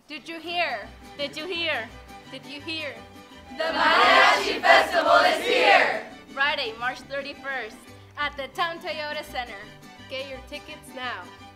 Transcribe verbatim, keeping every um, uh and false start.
Did you hear? Did you hear? Did you hear? The Mariachi Festival is here! Friday, March thirty-first, at the Town Toyota Center. Get your tickets now.